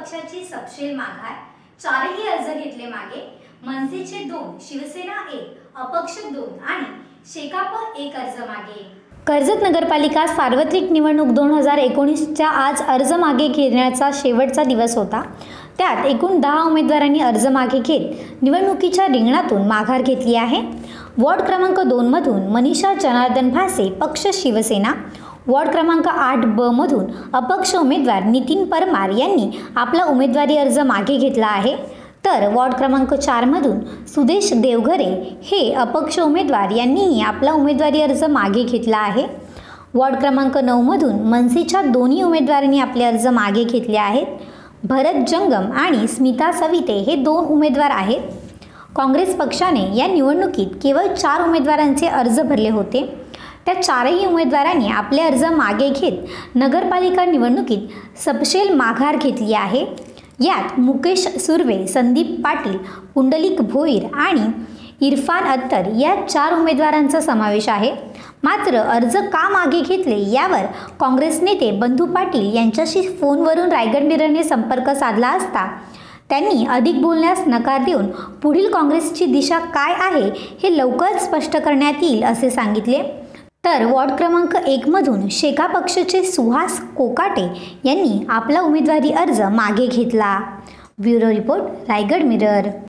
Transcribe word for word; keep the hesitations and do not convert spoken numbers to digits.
पक्षाची सपशेल माघार, चारही अर्ज घेतले मागे। मनसेचे दोन, शिवसेना एक, अपक्ष दोन आणि शेकाप एक अर्ज मागे। कर्जत नगरपालिका सार्वत्रिक निवडणूक दोन हजार एकोणीसच्या आज अर्ज मागे घेण्याचा शेवटचा दिवस होता। त्यात एकूण दहा उमेदवारांनी अर्ज मागे घेत निवडणुकीच्या रिंगणातून माघार घेतली आहे। वॉर्ड क्रमांक दोन मधून मनीषा जनार्दन भासे पक्ष शिवसेना, वॉर्ड क्रमांक आठ ब मधून अपक्ष उमेदवार नितीन परमार यांनी आपला उमेदवारी अर्ज मागे घेतला आहे, तर वॉर्ड क्रमांक चार मधून सुदेश देवघरे हे अपक्ष उमेदवार यांनीही आपला उमेदवारी अर्ज मागे घेतला आहे। वॉर्ड क्रमांक नऊ मधून मनसेच्या दोन्ही उमेदवारांनी आपले अर्ज मागे घेतले आहेत। भरत जंगम आणि स्मिता सविते हे दोन उमेदवार आहेत। काँग्रेस पक्षाने या निवडणुकीत केवळ चार उमेदवारांचे अर्ज भरले होते। त्या चारही उमेदवारांनी आपले अर्ज मागे घेत नगरपालिका निवडणुकीत सपशेल माघार घेतली आहे। यात मुकेश सुर्वे, संदीप पाटील, पुंडलिक भोईर आणि इरफान अत्तर या चार उमेदवारांचा समावेश आहे। मात्र अर्ज का मागे घेतले यावर काँग्रेस नेते बंधू पाटील यांच्याशी फोनवरून रायगड मिररने संपर्क साधला असता त्यांनी अधिक बोलण्यास नकार देऊन पुढील काँग्रेसची दिशा काय आहे हे लवकरच स्पष्ट करण्यात येईल असे सांगितले। तर वॉर्ड क्रमांक एक मधून शेका पक्षाचे सुहास कोकाटे यांनी आपला उमेदवारी अर्ज मागे घेतला। Bureau report, Raigad mirror.